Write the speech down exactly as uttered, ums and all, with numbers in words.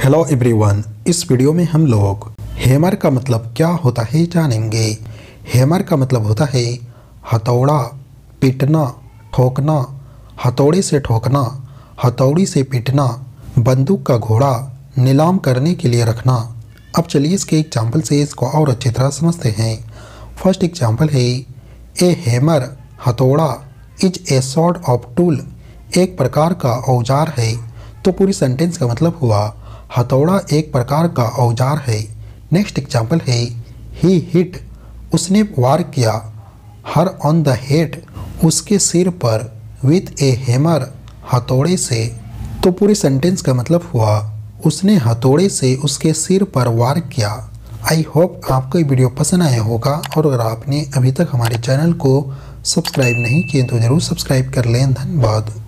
Hello everyone, इस video में हम लोग हैमर का मतलब क्या होता है जानेंगे। हैमर का मतलब होता है हथौड़ा, पीटना, ठोकना, हथौड़े से ठोकना, हथौड़ी से पीटना, बंदूक का घोड़ा नीलाम करने के लिए रखना। अब चलिए इसके एग्जाम्पल से इसको और अच्छी तरह समझते हैं। फर्स्ट एग्जाम्पल है ए हैमर हथौड़ा is a sort of tool, एक प्रकार का औजार है। तो पूरी सेंटेंस का मतलब हुआ हथौड़ा एक प्रकार का औजार है। नेक्स्ट एग्जाम्पल है ही हिट, उसने वार किया, हर ऑन द हेड, उसके सिर पर, विथ ए हैमर, हथौड़े से। तो पूरी सेंटेंस का मतलब हुआ उसने हथौड़े से उसके सिर पर वार किया। आई होप आपको ये वीडियो पसंद आया होगा, और अगर आपने अभी तक हमारे चैनल को सब्सक्राइब नहीं किए तो ज़रूर सब्सक्राइब कर लें। धन्यवाद।